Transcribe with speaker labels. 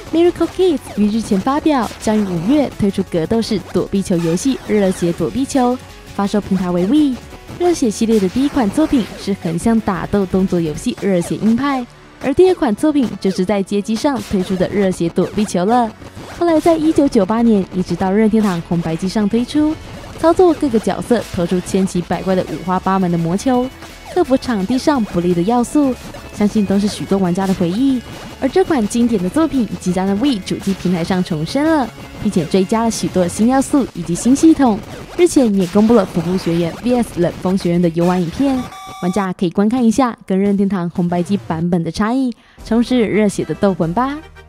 Speaker 1: Miracle Kids 于日前发表，将于5月推出格斗式躲避球游戏《热血躲避球》，发售平台为 Wii。热血系列的第一款作品是横向打斗动作游戏《热血鹰派》，而第二款作品就是在街机上推出的《热血躲避球》了。后来在1998年一直到任天堂红白机上推出，操作各个角色，投出千奇百怪的五花八门的魔球，克服场地上不利的要素，相信都是许多玩家的回忆。而这款经典的作品即将在 Wii 主机平台上重生了，并且追加了许多新要素以及新系统。日前也公布了普普学园 VS 冷锋学园的游玩影片，玩家可以观看一下跟任天堂红白机版本的差异，重拾热血的斗魂吧。